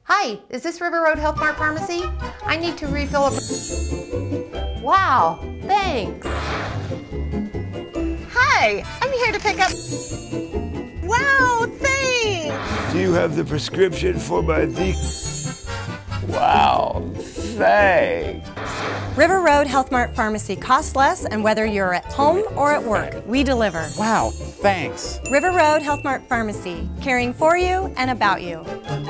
Hi, is this River Road Health Mart Pharmacy? I need to refill a... Wow, thanks. Hi, I'm here to pick up... Wow, thanks. Do you have the prescription for my Wow, thanks. River Road Health Mart Pharmacy costs less, and whether you're at home or at work, we deliver. Wow, thanks. River Road Health Mart Pharmacy, caring for you and about you.